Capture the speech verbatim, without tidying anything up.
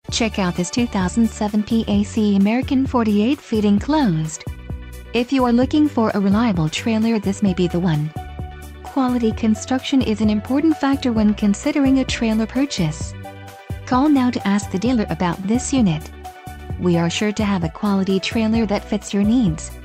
Check out this two thousand seven P A C American forty-eight feet enclosed. If you are looking for a reliable trailer, this may be the one. Quality construction is an important factor when considering a trailer purchase. Call now to ask the dealer about this unit. We are sure to have a quality trailer that fits your needs.